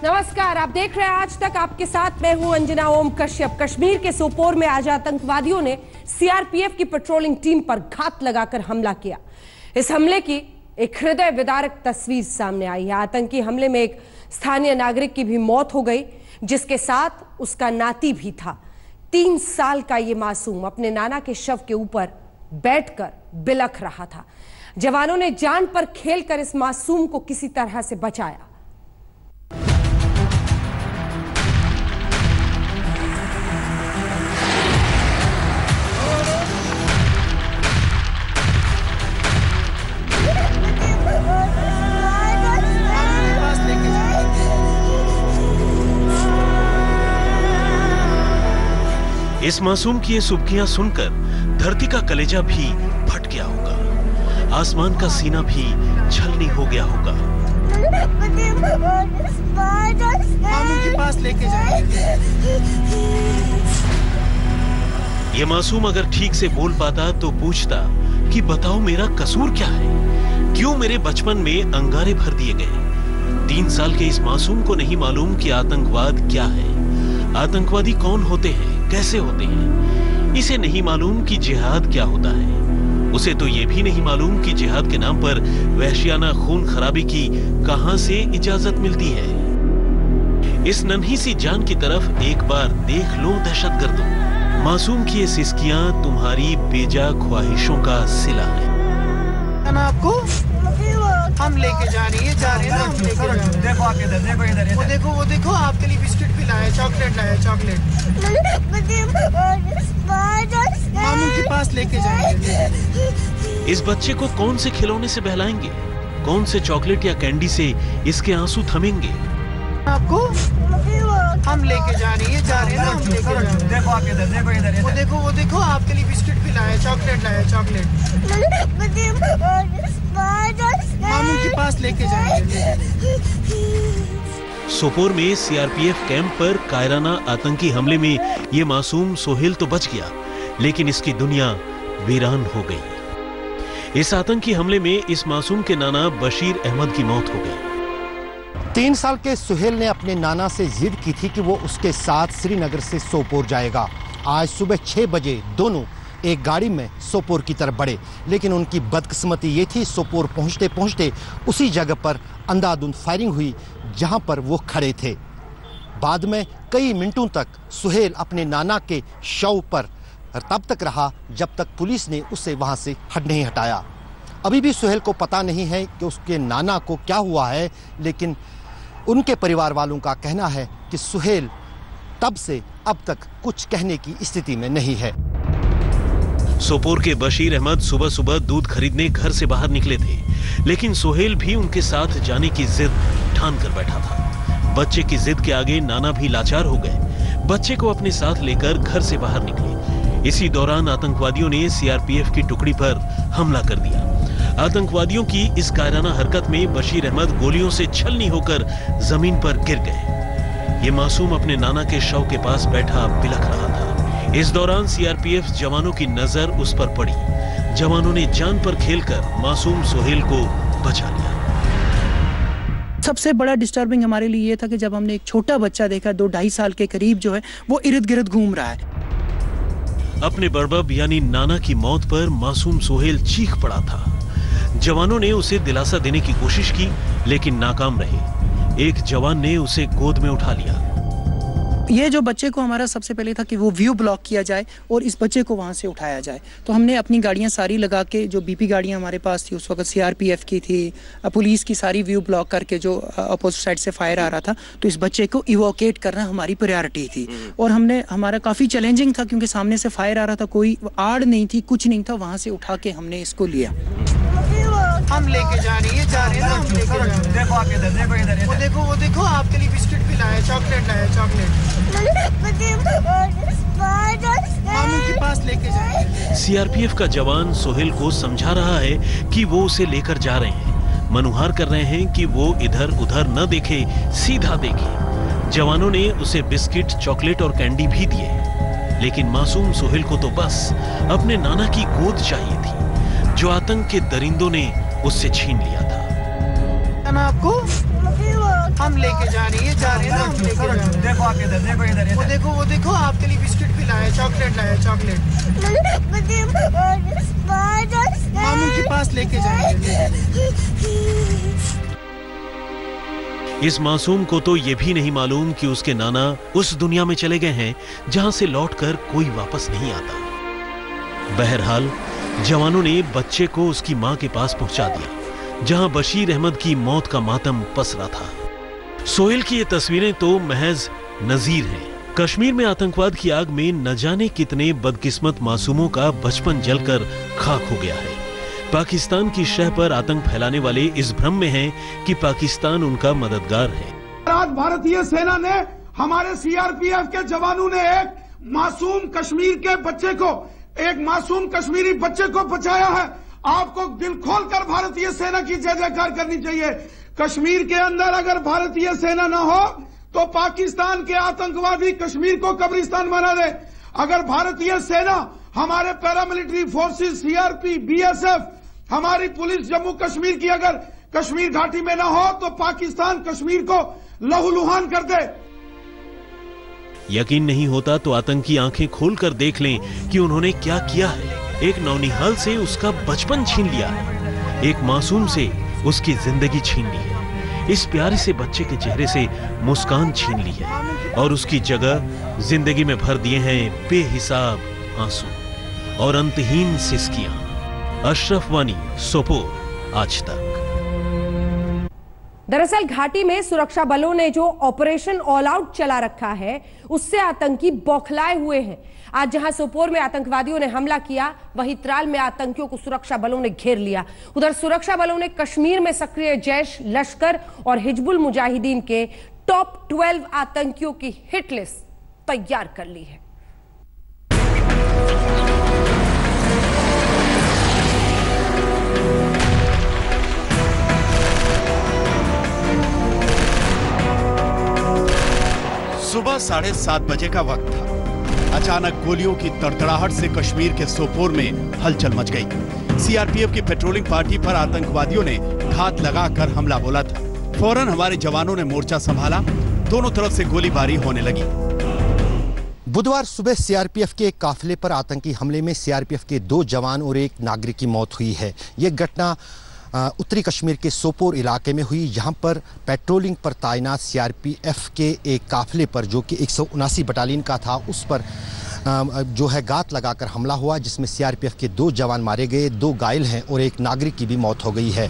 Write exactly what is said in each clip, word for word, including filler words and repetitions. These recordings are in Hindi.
नमस्कार, आप देख रहे हैं आज तक। आपके साथ मैं हूं अंजना ओम कश्यप। कश्मीर के सोपोर में आज आतंकवादियों ने सीआरपीएफ की पेट्रोलिंग टीम पर घात लगाकर हमला किया। इस हमले की एक हृदय विदारक तस्वीर सामने आई है। आतंकी हमले में एक स्थानीय नागरिक की भी मौत हो गई, जिसके साथ उसका नाती भी था। तीन साल का ये मासूम अपने नाना के शव के ऊपर बैठकर बिलख रहा था। जवानों ने जान पर खेलकर इस मासूम को किसी तरह से बचाया। इस मासूम की ये सुबकियां सुनकर धरती का कलेजा भी फट गया होगा, आसमान का सीना भी छलनी हो गया होगा। मामू के पास लेके जाएंगे। ये मासूम अगर ठीक से बोल पाता तो पूछता कि बताओ मेरा कसूर क्या है, क्यों मेरे बचपन में अंगारे भर दिए गए। तीन साल के इस मासूम को नहीं मालूम कि आतंकवाद क्या है, आतंकवादी कौन होते हैं, कैसे होते हैं। इसे नहीं मालूम कि जिहाद क्या होता है। उसे तो यह भी नहीं मालूम कि जिहाद के नाम पर वहशियाना खून खराबी की कहां से इजाजत मिलती है। इस नन्ही सी जान की तरफ एक बार देख लो दहशतगर्दों। मासूम की ये सिसकियां तुम्हारी बेजा ख्वाहिशों का सिला है। आपको हम लेके जा रही है, जा रहे हैं ना, हम लेके जा रहे हैं। देखो आप इधर, देखो इधर, वो देखो, वो देखो आपके लिए बिस्किट भी लाया, चॉकलेट लाया, चॉकलेट। मामू के पास लेके जाएंगे। इस बच्चे को कौन से खिलौने से बहलाएंगे, कौन से चॉकलेट या कैंडी से इसके आंसू थमेंगे। आपको हम लेके जा रही है, जा रहे हैं ना, हम लेके जा रहे हैं। देखो आप इधर, देखो इधर, वो देखो, वो देखो आपके लिए बिस्किट भी लाया, चॉकलेट लाया, चॉकलेट। मामू के पास लेके जाएंगे। सोपोर में सीआरपीएफ कैंप पर कायराना आतंकी हमले में ये मासूम सोहेल तो बच गया, लेकिन इसकी दुनिया वीरान हो गई। इस आतंकी हमले में इस मासूम के नाना बशीर अहमद की मौत हो गई। तीन साल के सुहेल ने अपने नाना से जिद की थी कि वो उसके साथ श्रीनगर से सोपोर जाएगा। आज सुबह छह बजे दोनों एक गाड़ी में सोपोर की तरफ बढ़े, लेकिन उनकी बदकिस्मती ये थी, सोपोर पहुंचते पहुंचते उसी जगह पर अंधाधुंध फायरिंग हुई जहां पर वो खड़े थे। बाद में कई मिनटों तक सुहेल अपने नाना के शव पर तब तक रहा जब तक पुलिस ने उसे वहां से हट नहीं हटाया। अभी भी सुहेल को पता नहीं है कि उसके नाना को क्या हुआ है, लेकिन उनके परिवार वालों का कहना है कि सुहेल तब से अब तक कुछ कहने की स्थिति में नहीं है। सोपोर के बशीर अहमद सुबह सुबह दूध खरीदने घर से बाहर निकले थे, लेकिन सोहेल भी उनके साथ जाने की जिद ठान कर बैठा था। बच्चे की जिद के आगे नाना भी लाचार हो गए। बच्चे को अपने साथ लेकर घर से बाहर निकले। इसी दौरान आतंकवादियों ने सीआरपीएफ की टुकड़ी पर हमला कर दिया। आतंकवादियों की इस कायराना हरकत में बशीर अहमद गोलियों से छलनी होकर जमीन पर गिर गए। ये मासूम अपने नाना के शव के पास बैठा बिलख रहा था। इस दौरान सीआरपीएफ जवानों की नजर उस पर पड़ी। जवानों ने जान पर खेलकर मासूम सोहेल को बचा लिया। सबसे बड़ा डिस्टर्बिंग हमारे लिए ये था कि जब हमने एक छोटा बच्चा देखा, दो ढाई साल के करीब जो है, वो इर्द गिर्द घूम रहा है। अपने बड़बब यानी नाना की मौत पर मासूम सोहेल चीख पड़ा था। जवानों ने उसे दिलासा देने की कोशिश की, लेकिन नाकाम रहे। एक जवान ने उसे गोद में उठा लिया। ये जो बच्चे को हमारा सबसे पहले था कि वो व्यू ब्लॉक किया जाए और इस बच्चे को वहाँ से उठाया जाए। तो हमने अपनी गाड़ियाँ सारी लगा के, जो बीपी गाड़ियाँ हमारे पास थी उस वक्त सीआरपीएफ की थी, पुलिस की, सारी व्यू ब्लॉक करके जो अपोजिट साइड से फायर आ रहा था, तो इस बच्चे को इवोकेट करना हमारी प्रायोरिटी थी। और हमने, हमारा काफ़ी चैलेंजिंग था क्योंकि सामने से फायर आ रहा था, कोई आड़ नहीं थी, कुछ नहीं था। वहाँ से उठा के हमने इसको लिया। हम लेके जा रही है, जा रहे हैं ना, हम लेके जा रहे हैं। देखो आप इधर, देखो इधर, वो देखो, वो देखो आपके लिए बिस्किट भी लाया, चॉकलेट लाया, चॉकलेट। मामू के पास लेके जाएंगे। सीआरपीएफ का जवान सोहेल को समझा रहा है कि वो उसे लेकर जा रहे हैं, मनुहार कर रहे हैं कि वो इधर उधर न देखे, सीधा देखे। जवानों ने उसे बिस्किट, चॉकलेट और कैंडी भी दिए, लेकिन मासूम सोहेल को तो बस अपने नाना की गोद चाहिए थी, जो आतंक के दरिंदों ने उससे छीन लिया था। आपको हम लेके जा रहे हैं जा रहे हैं ना हम लेके जा रहे हैं। देखो आप इधर देखो इधर वो देखो वो देखो आपके लिए बिस्किट भी लाया चॉकलेट लाया चॉकलेट मामू के पास लेके जाएंगे। इस मासूम को तो ये भी नहीं मालूम कि उसके नाना उस दुनिया में चले गए हैं जहां से लौटकर कोई वापस नहीं आता। बहरहाल जवानों ने बच्चे को उसकी मां के पास पहुंचा दिया जहां बशीर अहमद की मौत का मातम पसरा था। सोहेल की ये तस्वीरें तो महज नजीर हैं। कश्मीर में आतंकवाद की आग में न जाने कितने बदकिस्मत मासूमों का बचपन जलकर खाक हो गया है। पाकिस्तान की शह पर आतंक फैलाने वाले इस भ्रम में हैं कि पाकिस्तान उनका मददगार है। आज भारतीय सेना ने हमारे सीआरपीएफ के जवानों ने एक मासूम कश्मीर के बच्चे को एक मासूम कश्मीरी बच्चे को बचाया है। आपको दिल खोलकर भारतीय सेना की जय जयकार करनी चाहिए। कश्मीर के अंदर अगर भारतीय सेना न हो तो पाकिस्तान के आतंकवादी कश्मीर को कब्रिस्तान बना दे। अगर भारतीय सेना, हमारे पैरामिलिट्री फोर्सेस, सीआरपी, बीएसएफ, हमारी पुलिस जम्मू कश्मीर की अगर कश्मीर घाटी में न हो तो पाकिस्तान कश्मीर को लहूलुहान कर दे। यकीन नहीं होता तो आतंकी आंखें खोलकर देख लें कि उन्होंने क्या किया है। एक नौनिहाल से उसका बचपन छीन लिया है, एक मासूम से उसकी जिंदगी छीन ली है, इस प्यारे से बच्चे के चेहरे से मुस्कान छीन ली है और उसकी जगह जिंदगी में भर दिए हैं बेहिसाब आंसू और अंतहीन सिसकियां। अशरफ वानी, सोपोर, आज तक। दरअसल घाटी में सुरक्षा बलों ने जो ऑपरेशन ऑल आउट चला रखा है उससे आतंकी बौखलाए हुए हैं। आज जहां सोपोर में आतंकवादियों ने हमला किया वहीं त्राल में आतंकियों को सुरक्षा बलों ने घेर लिया। उधर सुरक्षा बलों ने कश्मीर में सक्रिय जैश, लश्कर और हिजबुल मुजाहिदीन के टॉप ट्वेल्व आतंकियों की हिट लिस्ट तैयार कर ली है। सुबह साढ़े सात बजे का वक्त था। अचानक गोलियों की तड़तड़ाहट से कश्मीर के सोपोर में हलचल मच गई। सीआरपीएफ की पेट्रोलिंग पार्टी पर आतंकवादियों ने घात लगाकर हमला बोला था। फौरन हमारे जवानों ने मोर्चा संभाला, दोनों तरफ से गोलीबारी होने लगी। बुधवार सुबह सीआरपीएफ के एक काफिले पर आतंकी हमले में सीआरपीएफ के दो जवान और एक नागरिक की मौत हुई है। यह घटना उत्तरी कश्मीर के सोपोर इलाके में हुई, जहां पर पेट्रोलिंग पर तैनात सीआरपीएफ के एक काफिले पर जो कि एक सौ उनासी बटालियन का था उस पर जो है घात लगाकर हमला हुआ, जिसमें सीआरपीएफ के दो जवान मारे गए, दो घायल हैं और एक नागरिक की भी मौत हो गई है।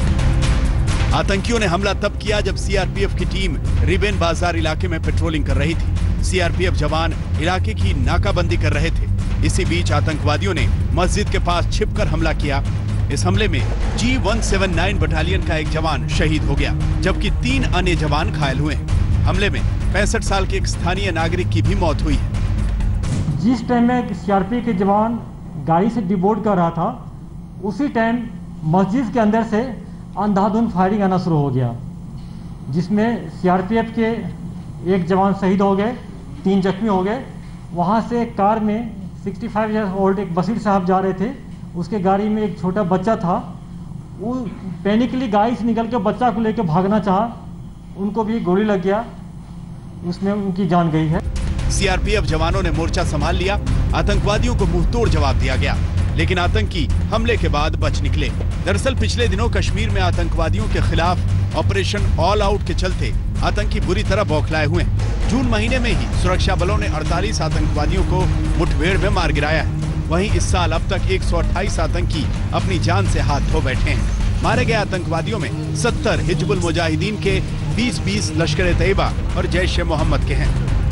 आतंकियों ने हमला तब किया जब सीआरपीएफ की टीम रिबेन बाजार इलाके में पेट्रोलिंग कर रही थी। सीआरपीएफ जवान इलाके की नाकाबंदी कर रहे थे। इसी बीच आतंकवादियों ने मस्जिद के पास छिपकर हमला किया। इस हमले में जी एक सौ उन्यासी बटालियन का एक जवान शहीद हो गया, जबकि तीन अन्य जवान घायल हुए। हमले में पैंसठ साल के एक स्थानीय नागरिक की भी मौत हुई है। जिस टाइम में सीआरपीएफ के जवान गाड़ी से डिबोर्ड कर रहा था, उसी टाइम मस्जिद के अंदर से अंधाधुंध फायरिंग आना शुरू हो गया, जिसमें सीआरपीएफ के एक जवान शहीद हो गए, तीन जख्मी हो गए। वहाँ से कार में पैंसठ ईयर ओल्ड एक बशीर साहब जा रहे थे, उसके गाड़ी में एक छोटा बच्चा था। वो पैनिकली गाड़ी से निकल के बच्चा को लेकर भागना चाहा, उनको भी गोली लग गया, उसमें उनकी जान गई है। सीआरपीएफ जवानों ने मोर्चा संभाल लिया। आतंकवादियों को मुंहतोड़ जवाब दिया गया, लेकिन आतंकी हमले के बाद बच निकले। दरअसल पिछले दिनों कश्मीर में आतंकवादियों के खिलाफ ऑपरेशन ऑल आउट के चलते आतंकी बुरी तरह बौखलाए हुए हैं। जून महीने में ही सुरक्षा बलों ने अड़तालीस आतंकवादियों को मुठभेड़ में मार गिराया है। वहीं इस साल अब तक एक सौ अट्ठाईस आतंकी अपनी जान से हाथ धो बैठे हैं। मारे गए आतंकवादियों में सत्तर हिजबुल मुजाहिदीन के, बीस बीस लश्कर-ए-तैयबा और जैश-ए-मोहम्मद के हैं।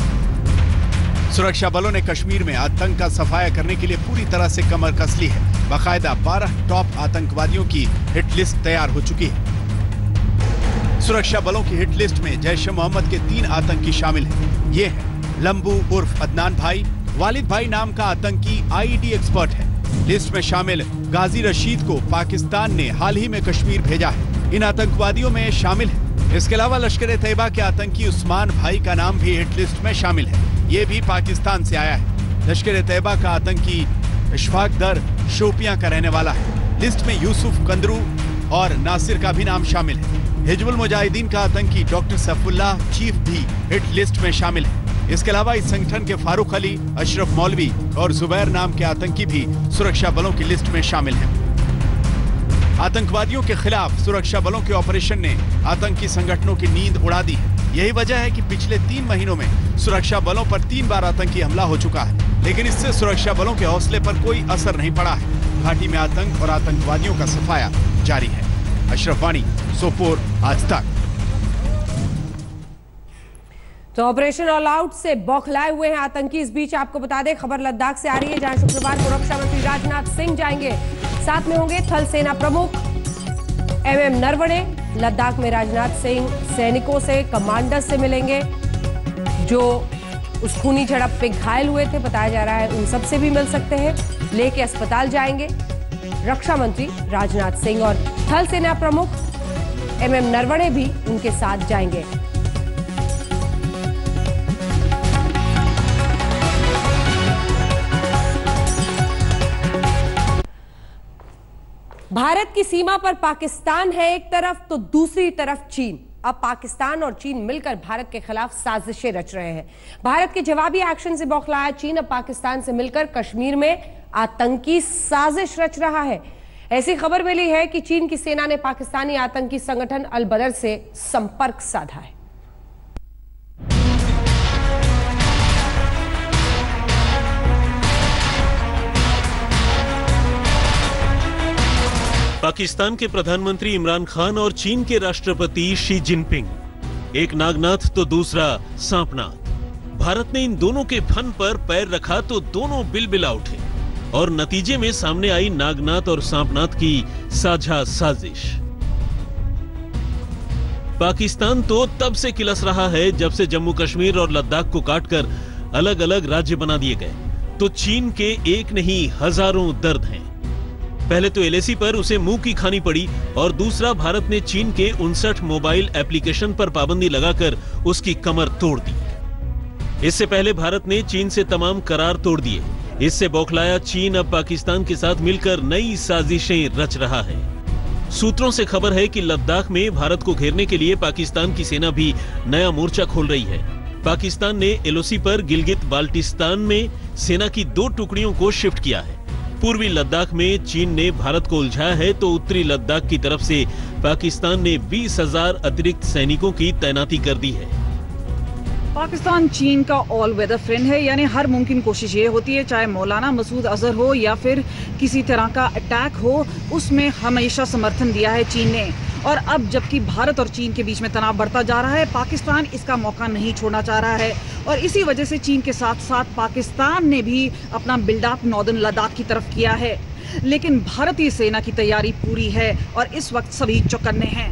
सुरक्षा बलों ने कश्मीर में आतंक का सफाया करने के लिए पूरी तरह से कमर कस ली है। बाकायदा बारह टॉप आतंकवादियों की हिट लिस्ट तैयार हो चुकी है। सुरक्षा बलों की हिट लिस्ट में जैश-ए-मोहम्मद के तीन आतंकी शामिल हैं। ये हैं लंबू उर्फ अदनान भाई, वालिद भाई नाम का आतंकी आईईडी एक्सपर्ट है। लिस्ट में शामिल गाजी रशीद को पाकिस्तान ने हाल ही में कश्मीर भेजा है, इन आतंकवादियों में शामिल है। इसके अलावा लश्कर-ए-तैयबा के आतंकी उस्मान भाई का नाम भी हिट लिस्ट में शामिल है, ये भी पाकिस्तान से आया है। लश्कर-ए-तैयबा का आतंकी इशफाक दर शोपियां का रहने वाला है। लिस्ट में यूसुफ कंदरू और नासिर का भी नाम शामिल है। हिजबुल मुजाहिदीन का आतंकी डॉक्टर सैफुल्लाह चीफ भी हिट लिस्ट में शामिल है। इसके अलावा इस संगठन के फारूक अली, अशरफ मौलवी और जुबैर नाम के आतंकी भी सुरक्षा बलों की लिस्ट में शामिल हैं। आतंकवादियों के खिलाफ सुरक्षा बलों के ऑपरेशन ने आतंकी संगठनों की नींद उड़ा दी है। यही वजह है कि पिछले तीन महीनों में सुरक्षा बलों पर तीन बार आतंकी हमला हो चुका है, लेकिन इससे सुरक्षा बलों के हौसले पर कोई असर नहीं पड़ा है। घाटी में आतंक और आतंकवादियों का सफाया जारी है। अशरफ वानी, सोपोर, आज तक। तो ऑपरेशन ऑल आउट से बौखलाए हुए हैं आतंकी। इस बीच आपको बता दें, खबर लद्दाख से आ रही है, जहां शुक्रवार को रक्षा मंत्री राजनाथ सिंह जाएंगे। साथ में होंगे थल सेना प्रमुख एम एम नरवणे। लद्दाख में राजनाथ सिंह सैनिकों से, कमांडर से मिलेंगे जो उस खूनी झड़प पे घायल हुए थे, बताया जा रहा है उन सबसे भी मिल सकते हैं। लेके अस्पताल जाएंगे रक्षा मंत्री राजनाथ सिंह और थल सेना प्रमुख एम एम नरवणे भी उनके साथ जाएंगे। भारत की सीमा पर पाकिस्तान है एक तरफ, तो दूसरी तरफ चीन। अब पाकिस्तान और चीन मिलकर भारत के खिलाफ साजिशें रच रहे हैं। भारत के जवाबी एक्शन से बौखलाया चीन अब पाकिस्तान से मिलकर कश्मीर में आतंकी साजिश रच रहा है। ऐसी खबर मिली है कि चीन की सेना ने पाकिस्तानी आतंकी संगठन अल बदर से संपर्क साधा है। पाकिस्तान के प्रधानमंत्री इमरान खान और चीन के राष्ट्रपति शी जिनपिंग, एक नागनाथ तो दूसरा सांपनाथ। भारत ने इन दोनों के फन पर पैर रखा तो दोनों बिलबिला उठे और नतीजे में सामने आई नागनाथ और सांपनाथ की साझा साजिश। पाकिस्तान तो तब से किलस रहा है जब से जम्मू कश्मीर और लद्दाख को काटकर अलग अलग राज्य बना दिए गए, तो चीन के एक नहीं हजारों दर्द हैं। पहले तो एल ए सी पर उसे मुंह की खानी पड़ी और दूसरा भारत ने चीन के उनसठ मोबाइल एप्लीकेशन पर पाबंदी लगाकर उसकी कमर तोड़ दी। इससे पहले भारत ने चीन से तमाम करार तोड़ दिए। इससे बौखलाया चीन अब पाकिस्तान के साथ मिलकर नई साजिशें रच रहा है। सूत्रों से खबर है कि लद्दाख में भारत को घेरने के लिए पाकिस्तान की सेना भी नया मोर्चा खोल रही है। पाकिस्तान ने एल ओ सी पर गिलगित बाल्टिस्तान में सेना की दो टुकड़ियों को शिफ्ट किया है। पूर्वी लद्दाख में चीन ने भारत को उलझाया है, तो उत्तरी लद्दाख की तरफ से पाकिस्तान ने बीस हजार अतिरिक्त सैनिकों की तैनाती कर दी है। पाकिस्तान चीन का ऑल वेदर फ्रेंड है, यानी हर मुमकिन कोशिश ये होती है, चाहे मौलाना मसूद अजहर हो या फिर किसी तरह का अटैक हो, उसमें हमेशा समर्थन दिया है चीन ने। और अब जबकि भारत और चीन के बीच में तनाव बढ़ता जा रहा है, पाकिस्तान इसका मौका नहीं छोड़ना चाह रहा है और इसी वजह से चीन के साथ साथ पाकिस्तान ने भी अपना बिल्डअप नॉर्दर्न लद्दाख की तरफ किया है। लेकिन भारतीय सेना की तैयारी पूरी है और इस वक्त सभी चौकन्ने हैं।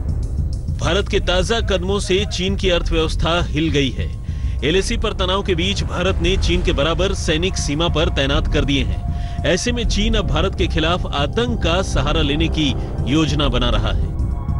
भारत के ताजा कदमों से चीन की अर्थव्यवस्था हिल गई है। एल ए सी पर तनाव के बीच भारत ने चीन के बराबर सैनिक सीमा पर तैनात कर दिए हैं। ऐसे में चीन अब भारत के खिलाफ आतंक का सहारा लेने की योजना बना रहा है।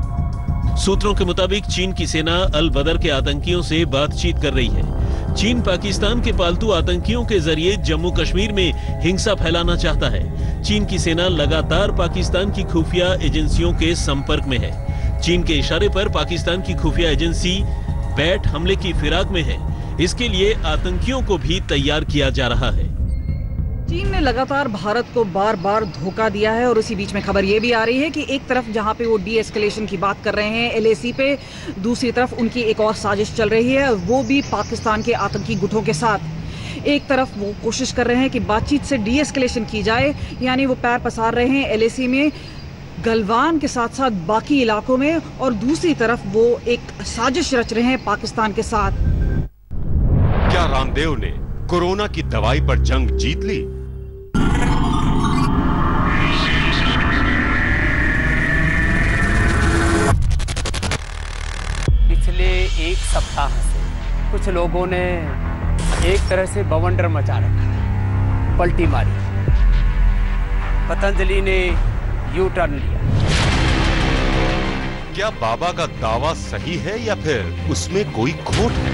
सूत्रों के मुताबिक चीन की सेना अल बदर के आतंकियों से बातचीत कर रही है। चीन पाकिस्तान के पालतू आतंकियों के जरिए जम्मू कश्मीर में हिंसा फैलाना चाहता है। चीन की सेना लगातार पाकिस्तान की खुफिया एजेंसियों के संपर्क में है। चीन के इशारे पर पाकिस्तान की खुफिया एजेंसी बैट हमले की फिराक में है। इसके लिए आतंकियों को भी तैयार किया जा रहा है। चीन ने लगातार भारत को बार बार धोखा दिया है और उसी बीच में खबर ये भी आ रही है कि एक तरफ जहां पे वो डी एस्केलेशन की बात कर रहे हैं एल ए सी पे, दूसरी तरफ उनकी एक और साजिश चल रही है, वो भी पाकिस्तान के आतंकी गुटों के साथ। एक तरफ वो कोशिश कर रहे हैं कि बातचीत से डी एस्केलेशन की जाए, यानी वो पैर पसार रहे हैं एल ए सी में, गलवान के साथ साथ बाकी इलाकों में, और दूसरी तरफ वो एक साजिश रच रहे हैं पाकिस्तान के साथ। क्या रामदेव ने कोरोना की दवाई पर जंग जीत ली? पिछले एक सप्ताह से कुछ लोगों ने एक तरह से बवंडर मचा रखा है, पलटी मारी। पतंजलि ने यू टर्न लिया। क्या बाबा का दावा सही है या फिर उसमें कोई खोट है?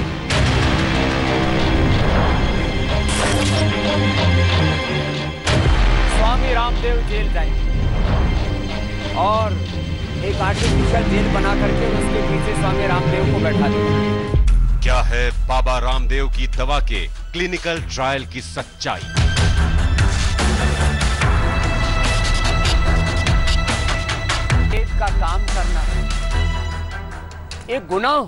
स्वामी रामदेव जेल जाएंगे और एक आर्टिफिशियल जेल बना करके उसके पीछे स्वामी रामदेव को बैठा दिया। क्या है बाबा रामदेव की दवा के क्लिनिकल ट्रायल की सच्चाई? वेद का काम करना एक गुनाह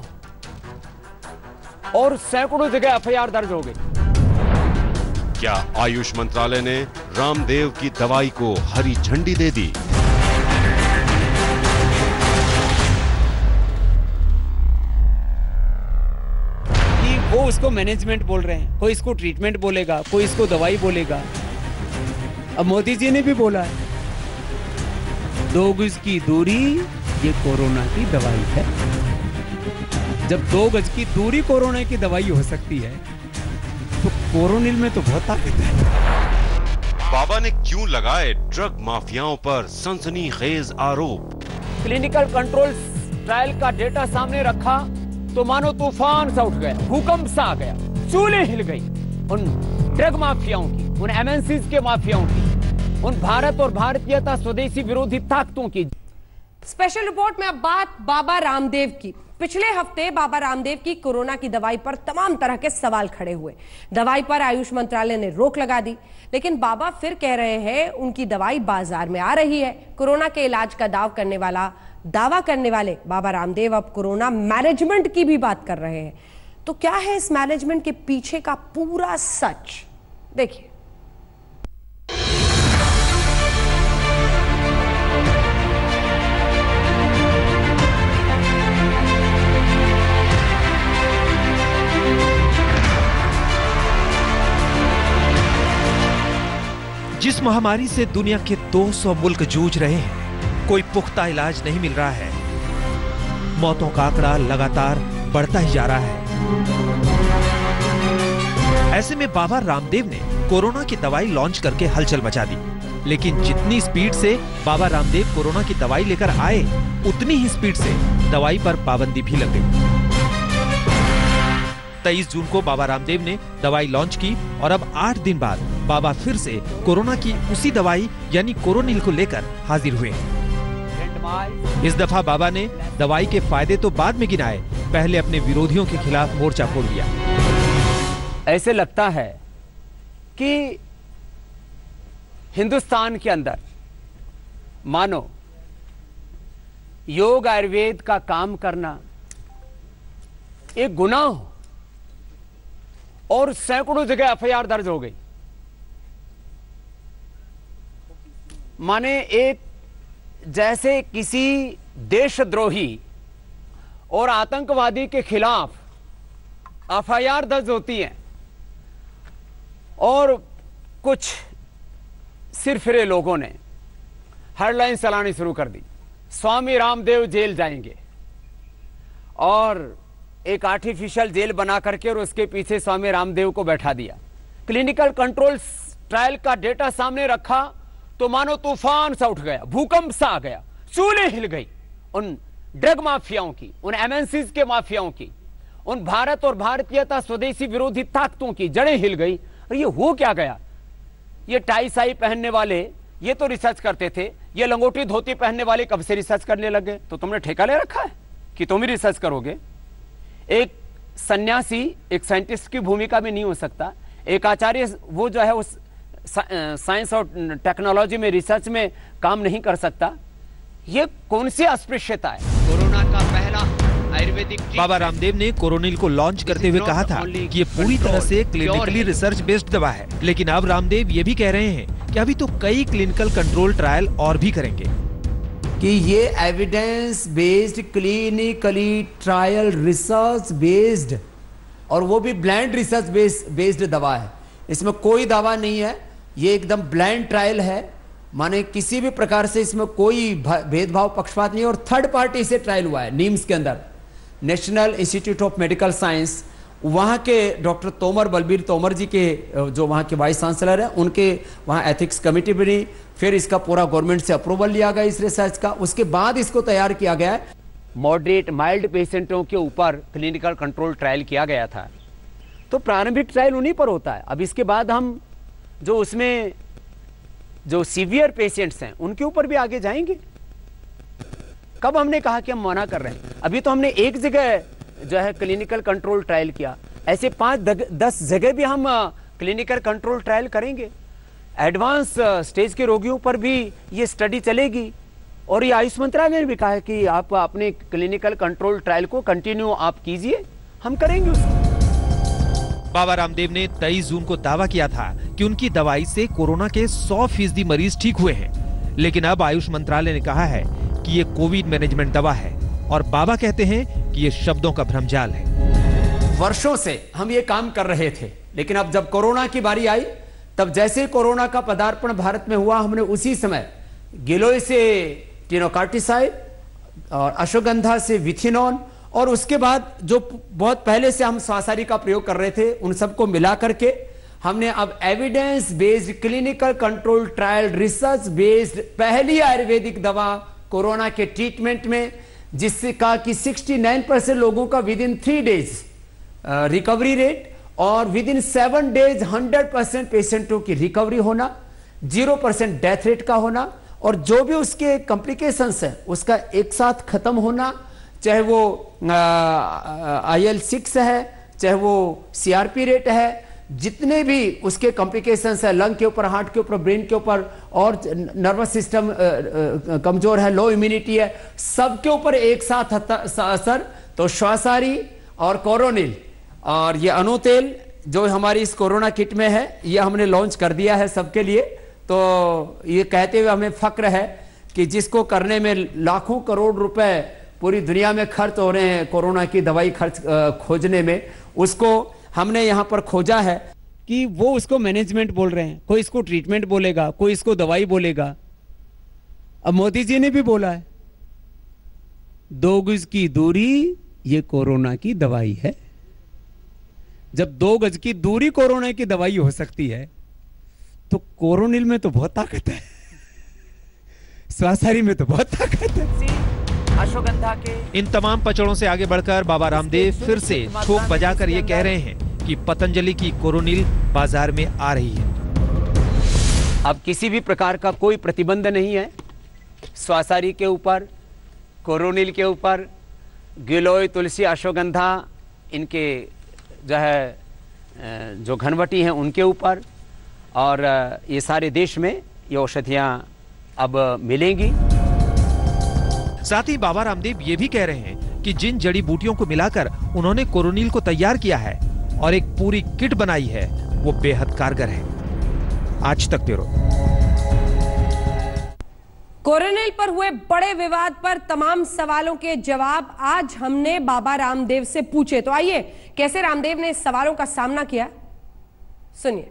और सैकड़ों जगह एफ आई आर दर्ज हो गई। क्या आयुष मंत्रालय ने रामदेव की दवाई को हरी झंडी दे दी? कि वो उसको मैनेजमेंट बोल रहे हैं, कोई इसको ट्रीटमेंट बोलेगा, कोई इसको दवाई बोलेगा। अब मोदी जी ने भी बोला है दो गज की दूरी ये कोरोना की दवाई है। जब दो गज की दूरी कोरोना की दवाई हो सकती है तो कोरोनिल में तो बहुत ताकत है। बाबा ने क्यों लगाए ड्रग माफियाओं पर सनसनीखेज आरोप? क्लिनिकल कंट्रोल ट्रायल का डेटा सामने रखा तो मानो तूफान सा उठ गया, भूकंप सा आ गया, चूल्हे हिल गई उन ड्रग माफियाओं की, उन एम एन सीज़ के माफियाओं की, उन भारत और भारतीयता स्वदेशी विरोधी ताकतों की। स्पेशल रिपोर्ट में अब बात बाबा रामदेव की। पिछले हफ्ते बाबा रामदेव की कोरोना की दवाई पर तमाम तरह के सवाल खड़े हुए। दवाई पर आयुष मंत्रालय ने रोक लगा दी, लेकिन बाबा फिर कह रहे हैं उनकी दवाई बाजार में आ रही है। कोरोना के इलाज का दाव करने वाला दावा करने वाले बाबा रामदेव अब कोरोना मैनेजमेंट की भी बात कर रहे हैं। तो क्या है इस मैनेजमेंट के पीछे का पूरा सच? देखिए। जिस महामारी से दुनिया के दो सौ मुल्क जूझ रहे हैं, कोई पुख्ता इलाज नहीं मिल रहा है। मौतों का आंकड़ा लगातार बढ़ता ही जा रहा है। ऐसे में बाबा रामदेव ने कोरोना की दवाई लॉन्च करके हलचल मचा दी। लेकिन जितनी स्पीड से बाबा रामदेव कोरोना की दवाई लेकर आए, उतनी ही स्पीड से दवाई पर पाबंदी भी लग गई। तेईस जून को बाबा रामदेव ने दवाई लॉन्च की और अब आठ दिन बाद बाबा फिर से कोरोना की उसी दवाई यानी कोरोनिल को लेकर हाजिर हुए हैं। इस दफा बाबा ने दवाई के फायदे तो बाद में गिनाए, पहले अपने विरोधियों के खिलाफ मोर्चा खोल दिया। ऐसे लगता है कि हिंदुस्तान के अंदर मानो योग आयुर्वेद का काम करना एक गुनाह हो और सैकड़ों जगह एफ आई आर दर्ज हो गई। माने एक जैसे किसी देशद्रोही और आतंकवादी के खिलाफ एफ आई आर दर्ज होती है और कुछ सिरफिरे लोगों ने हेडलाइन चलानी शुरू कर दी, स्वामी रामदेव जेल जाएंगे, और एक आर्टिफिशियल जेल बना करके और उसके पीछे स्वामी रामदेव को बैठा दिया। क्लिनिकल कंट्रोल ट्रायल का डेटा सामने रखा तो मानो तूफान सा उठ गया, भूकंप सा आ गया, चूल्हे हिल गई उन ड्रग माफियाओं की, उन एम एन सीज़ के माफियाओं की, उन भारत और भारतीयता स्वदेशी विरोधी ताकतों की जड़ें हिल गई। और ये हो क्या गया? ये टाई साई पहनने वाले ये तो रिसर्च करते थे, ये लंगोटी धोती पहनने वाले कब से रिसर्च करने लगे? तो तुमने ठेका ले रखा है कि तुम ही रिसर्च करोगे। एक सन्यासी एक साइंटिस्ट की भूमिका में नहीं हो सकता, एक आचार्य वो जो है उस साइंस और टेक्नोलॉजी में रिसर्च में काम नहीं कर सकता। ये कौन सी अस्पृश्यता है? कोरोना का पहला आयुर्वेदिक बाबा रामदेव ने कोरोनिल को लॉन्च करते हुए कहा था कि ये पूरी तरह से क्लिनिकली रिसर्च बेस्ड दवा है। लेकिन अब रामदेव ये भी कह रहे हैं कि अभी तो कई क्लिनिकल कंट्रोल ट्रायल और भी करेंगे, कि ये evidence based clinically trial research based और वो भी ब्लाइंड रिसर्च बेस्ड बेस्ड दवा है। इसमें कोई दावा नहीं है, ये एकदम ब्लाइंड ट्रायल है, माने किसी भी प्रकार से इसमें कोई भेदभाव पक्षपात नहीं। और थर्ड पार्टी से ट्रायल हुआ है नीम्स के अंदर, national institute of medical science, वहाँ के डॉक्टर तोमर बलबीर तोमर जी के जो वहाँ के वाइस चांसलर हैं, उनके वहाँ एथिक्स कमेटी बनी, फिर इसका पूरा गवर्नमेंट से अप्रूवल लिया गया इस रिसर्च का, उसके बाद इसको तैयार किया गया है। मॉडरेट माइल्ड पेशेंटों के ऊपर क्लिनिकल कंट्रोल ट्रायल किया गया था, तो प्रारंभिक ट्रायल उन्हीं पर होता है। अब इसके बाद हम जो उसमें जो सीवियर पेशेंट्स हैं उनके ऊपर भी आगे जाएंगे। कब हमने कहा कि हम मना कर रहे हैं? अभी तो हमने एक जगह जो है क्लिनिकल कंट्रोल ट्रायल किया, ऐसे पांच दस जगह भी हम क्लिनिकल कंट्रोल ट्रायल करेंगे। एडवांस स्टेज के रोगियों पर भी ये स्टडी चलेगी और ये आयुष मंत्रालय ने भी कहा है कि आप अपने क्लिनिकल कंट्रोल ट्रायल को कंटिन्यू आप कीजिए, हम करेंगे उसको। बाबा रामदेव ने तेईस जून को दावा किया था कि उनकी दवाई से कोरोना के सौ फीसदी मरीज ठीक हुए हैं, लेकिन अब आयुष मंत्रालय ने कहा है कि ये कोविड मैनेजमेंट दवा है और बाबा कहते हैं कि ये शब्दों का भ्रमजाल है। वर्षों से हम ये काम कर रहे थे, लेकिन अब जब कोरोना की बारी आई, तब जैसे कोरोना का पदार्पण भारत में हुआ, हमने उसी समय गिलोय से टिनोकार्टिसाइड और अश्वगंधा से विथिनोन और उसके बाद जो बहुत पहले से हम स्वासारी का प्रयोग कर रहे थे, उन सबको मिला करके हमने अब evidence based clinical control trial research based पहली आयुर्वेदिक दवा कोरोना के ट्रीटमेंट में, जिससे कहा कि उनहत्तर परसेंट लोगों का within three days recovery rate और within seven days hundred percent पेशेंटों की रिकवरी होना, जीरो परसेंट डेथ रेट का होना और जो भी उसके कॉम्प्लिकेशंस है उसका एक साथ खत्म होना, चाहे वो आई एल सिक्स है, चाहे वो सीआरपी रेट है, जितने भी उसके कॉम्प्लिकेशंस है, लंग के ऊपर, हार्ट के ऊपर, ब्रेन के ऊपर और नर्वस सिस्टम कमजोर है, लो इम्यूनिटी है, सबके ऊपर एक साथ असर। तो श्वासारी और कोरोनिल और ये अनुतेल जो हमारी इस कोरोना किट में है, ये हमने लॉन्च कर दिया है सबके लिए। तो ये कहते हुए हमें फक्र है कि जिसको करने में लाखों करोड़ रुपए पूरी दुनिया में खर्च हो रहे हैं कोरोना की दवाई खर्च खोजने में, उसको हमने यहाँ पर खोजा है कि वो उसको मैनेजमेंट बोल रहे हैं, कोई इसको ट्रीटमेंट बोलेगा, कोई इसको दवाई बोलेगा। अब मोदी जी ने भी बोला है दो गज की दूरी ये कोरोना की दवाई है। जब दो गज की दूरी कोरोना की दवाई हो सकती है तो कोरोनिल में तो बहुत ताकत है, स्वासारी में तो बहुत ताकत है। अश्वगंधा के इन तमाम पचड़ों से आगे बढ़कर बाबा रामदेव फिर से ठोक बजाकर ये कह रहे हैं कि पतंजलि की कोरोनिल बाजार में आ रही है। अब किसी भी प्रकार का कोई प्रतिबंध नहीं है स्वासारी के ऊपर, कोरोनिल के ऊपर, गिलोय, तुलसी, अश्वगंधा, इनके जो है जो घनवटी हैं उनके ऊपर, और ये सारे देश में ये औषधियाँ अब मिलेंगी। साथ ही बाबा रामदेव ये भी कह रहे हैं कि जिन जड़ी बूटियों को मिलाकर उन्होंने कोरोनिल को तैयार किया है और एक पूरी किट बनाई है, वो बेहद कारगर है। आज तक ब्यूरो। कोरोनिल पर हुए बड़े विवाद पर तमाम सवालों के जवाब आज हमने बाबा रामदेव से पूछे। तो आइए कैसे रामदेव ने इस सवालों का सामना किया, सुनिए।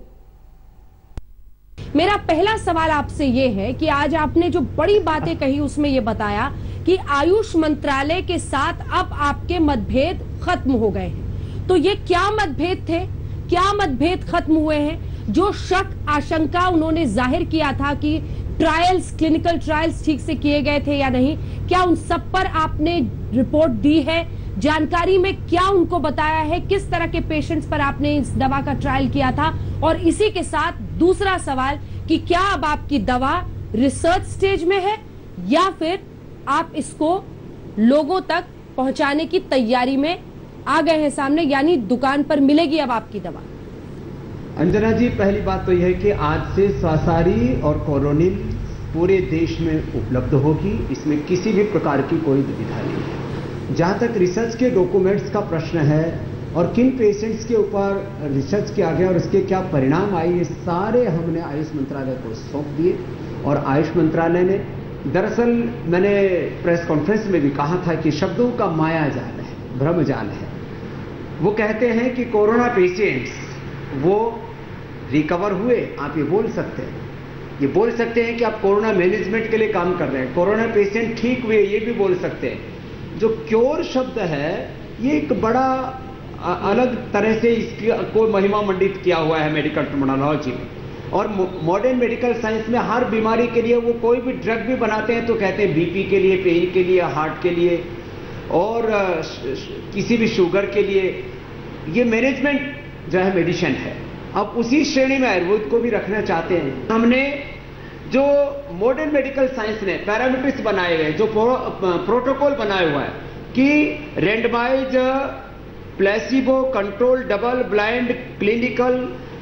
मेरा पहला सवाल आपसे यह है कि आज आपने जो बड़ी बातें कही उसमें यह बताया कि आयुष मंत्रालय के साथ अब आपके मतभेद खत्म हो गए हैं। तो ये क्या मतभेद थे, क्या मतभेद खत्म हुए हैं? जो शक आशंका उन्होंने जाहिर किया था कि ट्रायल्स, क्लिनिकल ट्रायल्स ठीक से किए गए थे या नहीं, क्या उन सब पर आपने रिपोर्ट दी है? जानकारी में क्या उनको बताया है? किस तरह के पेशेंट्स पर आपने इस दवा का ट्रायल किया था? और इसी के साथ दूसरा सवाल कि क्या अब आपकी दवा रिसर्च स्टेज में है या फिर आप इसको लोगों तक पहुंचाने की तैयारी में आ गए हैं सामने, यानी दुकान पर मिलेगी अब आपकी दवा? अंजना जी, पहली बात तो यह है कि आज से स्वासारी और कोरोनिल पूरे देश में उपलब्ध होगी, इसमें किसी भी प्रकार की कोई दुविधा नहीं है। जहां तक रिसर्च के डॉक्यूमेंट्स का प्रश्न है और किन पेशेंट्स के ऊपर रिसर्च किया गया और उसके क्या परिणाम आए, ये सारे हमने आयुष मंत्रालय को सौंप दिए। और आयुष मंत्रालय ने, दरअसल मैंने प्रेस कॉन्फ्रेंस में भी कहा था कि शब्दों का माया जाल है, भ्रम जाल है। वो कहते हैं कि कोरोना पेशेंट्स वो रिकवर हुए, आप ये बोल सकते हैं, ये बोल सकते हैं कि आप कोरोना मैनेजमेंट के लिए काम कर रहे हैं, कोरोना पेशेंट ठीक हुए, ये भी बोल सकते हैं। जो क्योर शब्द है ये एक बड़ा अलग तरह से इसकी कोई महिमा मंडित किया हुआ है मेडिकल टर्मिनोलॉजी में। और मॉडर्न मेडिकल साइंस में हर बीमारी के लिए वो कोई भी ड्रग भी बनाते हैं तो कहते हैं बीपी के लिए, पेन के लिए, हार्ट के लिए और किसी भी शुगर के लिए। ये मैनेजमेंट जो है मेडिसिन है। अब उसी श्रेणी में आयुर्वेद को भी रखना चाहते हैं। हमने जो मॉडर्न मेडिकल साइंस ने पैरामीटर्स बनाए हुए, जो प्रोटोकॉल बनाया हुआ है कि randomize placebo control double blind clinical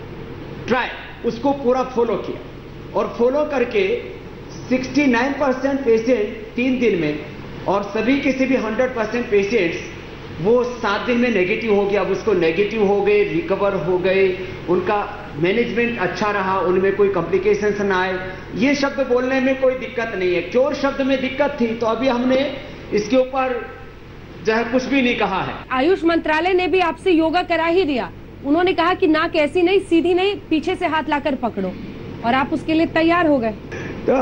trial, उसको पूरा फॉलो किया और फॉलो करके उनहत्तर परसेंट पेशेंट तीन दिन में और सभी के सभी सौ परसेंट पेशेंट्स वो सात दिन में नेगेटिव हो गया। अब उसको नेगेटिव हो गए, रिकवर हो गए, उनका मैनेजमेंट अच्छा रहा, उनमें कोई कॉम्प्लिकेशंस ना आए। ये शब्द बोलने में कोई दिक्कत नहीं है। क्योर शब्द में दिक्कत थी तो अभी हमने इसके ऊपर जो है कुछ भी नहीं कहा है। आयुष मंत्रालय ने भी आपसे योगा करा ही दिया। उन्होंने कहा कि नाक ऐसी नहीं, सीधी नहीं, पीछे से हाथ लाकर पकड़ो, और आप उसके लिए तैयार हो गए। तो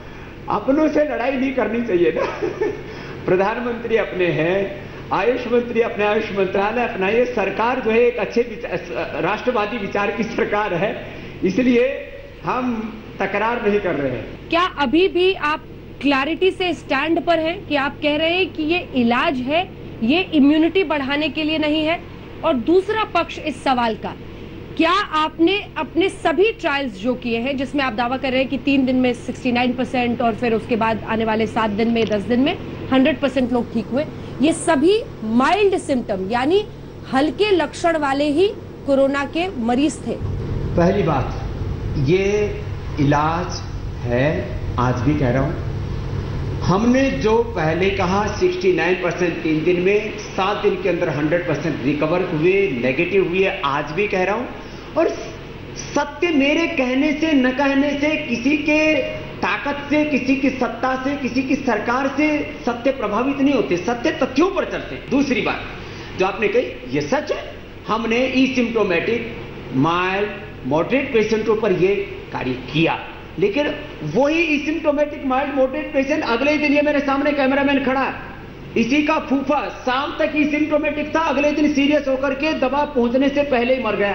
अपनों से लड़ाई नहीं करनी चाहिए ना। प्रधानमंत्री अपने हैं, आयुष मंत्री अपने, आयुष मंत्रालय अपना, ये सरकार जो है एक अच्छे राष्ट्रवादी विचार की सरकार है, इसलिए हम तकरार नहीं कर रहे हैं। क्या अभी भी आप क्लैरिटी से स्टैंड पर हैं कि आप कह रहे हैं कि ये इलाज है, ये इम्यूनिटी बढ़ाने के लिए नहीं है? और दूसरा पक्ष इस सवाल का, क्या आपने अपने सभी ट्रायल्स जो किए हैं, जिसमें आप दावा कर रहे हैं कि तीन दिन में उनहत्तर परसेंट और फिर उसके बाद आने वाले सात दिन में, दस दिन में सौ परसेंट लोग ठीक हुए, ये सभी माइल्ड सिम्टम यानी हल्के लक्षण वाले ही कोरोना के मरीज थे? पहली बात, ये इलाज है, आज भी कह रहा हूं। हमने जो पहले कहा उनहत्तर परसेंट तीन दिन में, सात दिन के अंदर सौ परसेंट रिकवर हुए, नेगेटिव हुए, आज भी कह रहा हूं। और सत्य मेरे कहने से न कहने से, किसी के ताकत से, किसी की सत्ता से, किसी की सरकार से सत्य प्रभावित नहीं होते, सत्य तथ्यों पर चलते हैं। दूसरी बात जो आपने कही, ये सच है, हमने एसिम्प्टोमेटिक माइल्ड मॉडरेट पेशेंटों पर ये कार्य किया, लेकिन वही एसिम्प्टोमेटिक माइल्ड मॉडरेट पेशेंट अगले दिन, ये मेरे सामने कैमरामैन खड़ा है, इसी का फूफा शाम तक एसिम्प्टोमेटिक था, अगले दिन सीरियस होकर के दवा पहुंचने से पहले ही मर गया।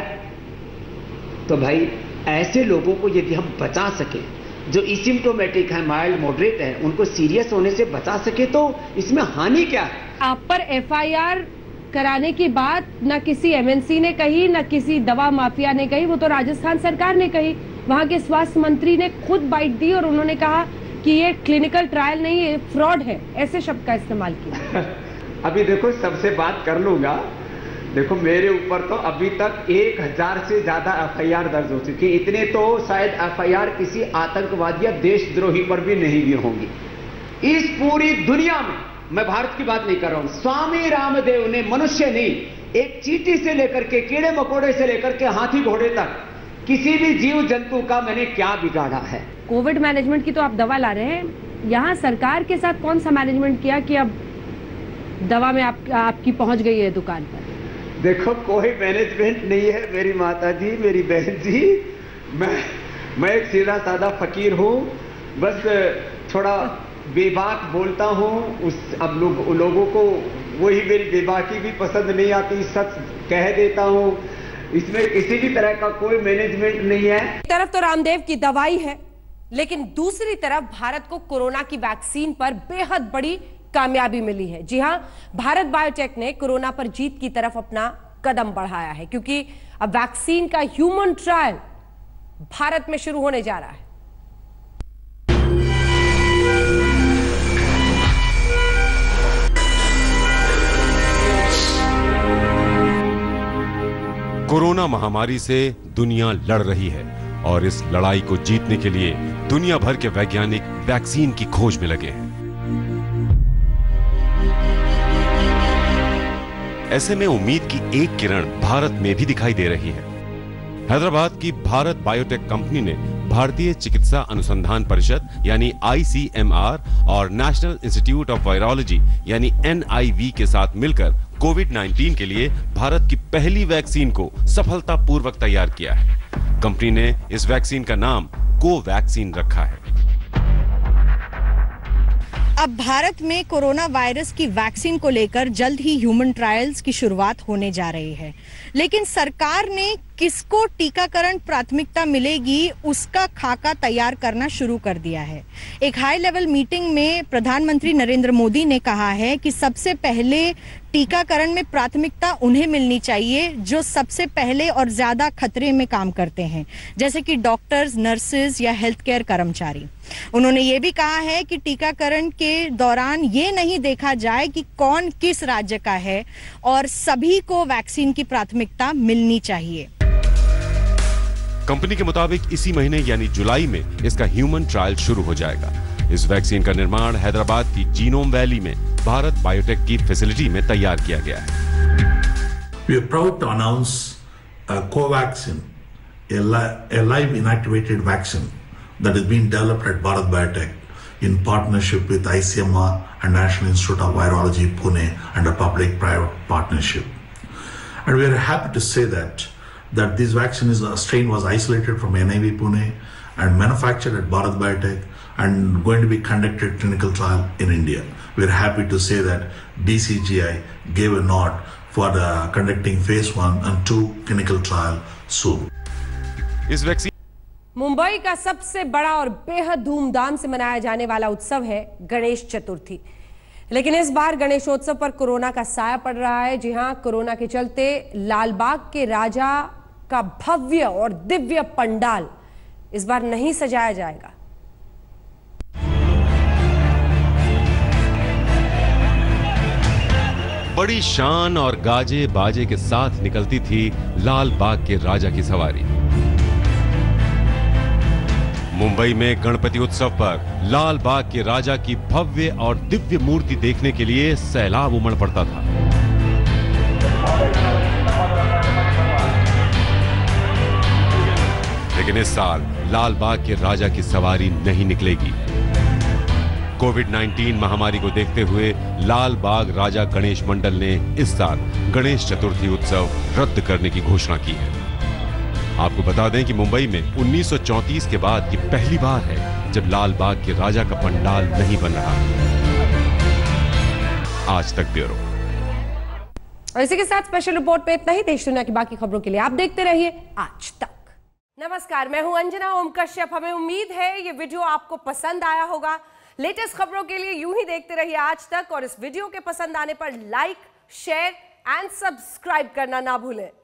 तो भाई ऐसे लोगों को यदि हम बचा सके, जो एसिम्प्टोमेटिक है, माइल्ड मॉडरेट है, उनको सीरियस होने से बचा सके, तो इसमें हानि क्या है? आप पर एफ आई आर कराने की बात न किसी एम एन सी ने कही, न किसी दवा माफिया ने कही, वो तो राजस्थान सरकार ने कही। वहां के स्वास्थ्य मंत्री ने खुद बाइट दी और उन्होंने कहा कि ये क्लिनिकल ट्रायल नहीं है, फ्रॉड है, ऐसे शब्द का इस्तेमाल किया। अभी देखो, सबसे बात कर लूंगा। देखो, मेरे ऊपर तो अभी तक एक हजार से ज्यादा एफ आई आर दर्ज हो चुकी, इतने तो शायद एफ आई आर किसी आतंकवादी या देशद्रोही पर भी नहीं भी होंगी इस पूरी दुनिया में। मैं भारत की बात नहीं कर रहा हूं। स्वामी रामदेव ने मनुष्य नहीं, एक चींटी से लेकर के कीड़े मकोड़े से लेकर के हाथी घोड़े तक किसी भी जीव जंतु का मैंने क्या बिगाड़ा है? कोविड मैनेजमेंट की तो आप दवा ला रहे हैं, यहाँ सरकार के साथ कौन सा मैनेजमेंट किया कि अब दवा में आप, आपकी पहुंच गई है दुकान पर? देखो, कोई मैनेजमेंट नहीं है मेरी माता जी, मेरी बहन जी। मैं मैं एक सीधा साधा फकीर हूँ, बस थोड़ा बेबाक बोलता हूँ। उस अब लोग लोगों को वही मेरी बेबाकी भी पसंद नहीं आती, सच कह देता हूँ। इसमें किसी भी तरह का कोई मैनेजमेंट नहीं है। एक तरफ तो रामदेव की दवाई है, लेकिन दूसरी तरफ भारत को कोरोना की वैक्सीन पर बेहद बड़ी कामयाबी मिली है। जी हां, भारत बायोटेक ने कोरोना पर जीत की तरफ अपना कदम बढ़ाया है, क्योंकि अब वैक्सीन का ह्यूमन ट्रायल भारत में शुरू होने जा रहा है। कोरोना महामारी से दुनिया लड़ रही है और इस लड़ाई को जीतने के लिए दुनिया भर के वैज्ञानिक वैक्सीन की खोज में लगे हैं। ऐसे में उम्मीद की एक किरण भारत में भी दिखाई दे रही है। हैदराबाद की भारत बायोटेक कंपनी ने भारतीय चिकित्सा अनुसंधान परिषद यानी आई सी एम आर और नेशनल इंस्टीट्यूट ऑफ वायरोलॉजी यानी एन आई वी के साथ मिलकर कोविड नाइन्टीन के लिए भारत की पहली वैक्सीन को सफलतापूर्वक तैयार किया है। कंपनी ने इस वैक्सीन का नाम कोवैक्सीन रखा है। अब भारत में कोरोना वायरस की वैक्सीन को लेकर जल्द ही ह्यूमन ट्रायल्स की शुरुआत होने जा रही है, लेकिन सरकार ने किसको टीकाकरण प्राथमिकता मिलेगी उसका खाका तैयार करना शुरू कर दिया है। एक हाई लेवल मीटिंग में प्रधानमंत्री नरेंद्र मोदी ने कहा है कि सबसे पहले टीकाकरण में प्राथमिकता उन्हें मिलनी चाहिए जो सबसे पहले और ज्यादा खतरे में काम करते हैं, जैसे कि डॉक्टर्स, नर्सेज या हेल्थ केयर कर्मचारी। उन्होंने ये भी कहा है कि टीकाकरण के दौरान ये नहीं देखा जाए कि कौन किस राज्य का है और सभी को वैक्सीन की प्राथमिकता मिलनी चाहिए। कंपनी के मुताबिक इसी महीने यानी जुलाई में इसका ह्यूमन ट्रायल शुरू हो जाएगा। इस वैक्सीन का निर्माण हैदराबाद की जीनोम वैली में भारत बायोटेक की फैसिलिटी में तैयार किया गया है। We are proud to announce a Covaxin, a, li a live inactivated vaccine that is being developed at Bharat Biotech in partnership with I C M R and National Institute of Virology, Pune, and a public-private partnership. And we are happy to say that that this vaccine is a strain was isolated from N I V Pune and manufactured at Bharat Biotech and going to be conducted clinical trial in India. We are happy to say that D C G I gave a nod for the conducting phase one and two clinical trial soon. इस वैक्सीन मुंबई का सबसे बड़ा और बेहद धूमधाम से मनाया जाने वाला उत्सव है गणेश चतुर्थी। लेकिन इस बार गणेशोत्सव पर कोरोना का साया पड़ रहा है। जी हां, कोरोना के चलते लालबाग के राजा का भव्य और दिव्य पंडाल इस बार नहीं सजाया जाएगा। बड़ी शान और गाजे बाजे के साथ निकलती थी लाल बाग के राजा की सवारी। मुंबई में गणपति उत्सव पर लाल बाग के राजा की भव्य और दिव्य मूर्ति देखने के लिए सैलाब उमड़ पड़ता था। लेकिन इस साल लाल बाग के राजा की सवारी नहीं निकलेगी। कोविड उन्नीस महामारी को देखते हुए लाल बाग राजा गणेश मंडल ने इस साल गणेश चतुर्थी उत्सव रद्द करने की घोषणा की है। आपको बता दें कि मुंबई में उन्नीस सौ चौंतीस के बाद ये पहली बार है जब लाल बाग के राजा का पंडाल नहीं बन रहा। आज तक ब्यूरो। और इसी के साथ स्पेशल रिपोर्ट पे इतना ही। देश दुनिया की बाकी खबरों के लिए आप देखते रहिए आज तक। नमस्कार, मैं हूं अंजना ओम कश्यप। हमें उम्मीद है ये वीडियो आपको पसंद आया होगा। लेटेस्ट खबरों के लिए यूं ही देखते रहिए आज तक और इस वीडियो के पसंद आने पर लाइक, शेयर एंड सब्सक्राइब करना ना भूलें।